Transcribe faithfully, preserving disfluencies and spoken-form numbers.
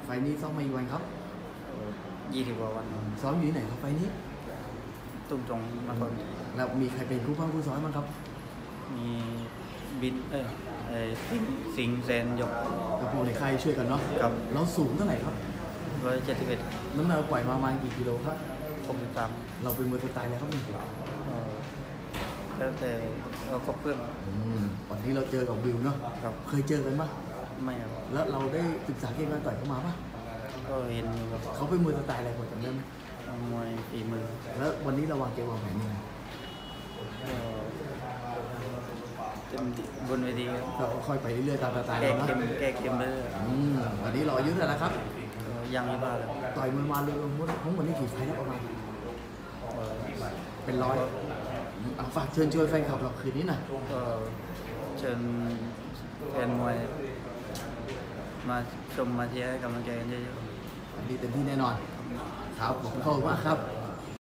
ไฟล์นี้ซ้อมมาอีกวันครับยี่สิบกว่าวันซ้อมอยู่ที่ไหนครับไฟล์นี้ตุ้มตรงนครแล้วมีใครเป็นคู่บ้างคู่ซ้อมบ้างครับมีบินเอ้ยเอ้ยสิงสิงห์แซนหยกกับพวกในค่ายช่วยกันเนาะกับเราสูงเท่าไหร่ครับร้อยเจ็ดสิบเอ็ดน้ำหนักปล่อยมาประมาณกี่กิโลครับหกสิบสามเราเป็นมวยสไตล์อะไรครับนี่แล้วแต่เราก็เพื่อนอืมวันนี้เราเจอกับวิวเนาะครับเคยเจอกันปะไม่ครับแล้วเราได้ศึกษาเกมการต่อยเขามาปะก็เห็นอยู่ครับเขาเป็นมวยสไตล์อะไรพอจำได้ไหมมวยฝีมือแล้ววันนี้เราวางเกมวางแผนยังไงก็เต็มที่บนเวทีครับเราก็ค่อยไปเรื่อยๆตามสไตล์แก้เราเข็มเนาะแก้เข็มเลยอืมวันนี้เราอายุเท่าไหร่แล้วครับยังไม่บ้าเลยต่อยมวยมาเรื่อยๆทั้งหมดนี่กี่ไฟล์แล้วประมาณเออเป็นร้อยเอาฝากเชิญชวนแฟนคลับเราคืนนี้หน่อยก็เชิญแฟนมวย มาชมมาเชียร์ให้กำลังใจกันเยอะๆวันนี้เต็มที่แน่นอน ครับผมขอบคุณมากครับ